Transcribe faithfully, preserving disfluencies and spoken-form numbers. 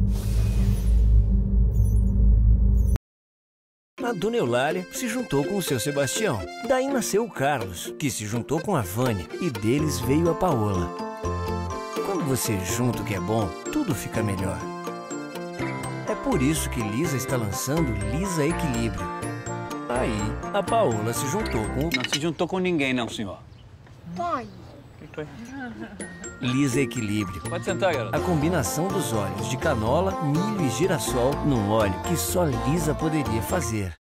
A dona Eulália se juntou com o seu Sebastião. Daí nasceu o Carlos, que se juntou com a Vânia, e deles veio a Paola. Quando você junta o que é bom, tudo fica melhor. É por isso que Lisa está lançando Lisa Equilíbrio. Aí, a Paola se juntou com o... Não se juntou com ninguém, não, senhor. Pai. O que foi? Lisa Equilíbrio. Pode sentar, garota. A combinação dos óleos de canola, milho e girassol num óleo que só Lisa poderia fazer.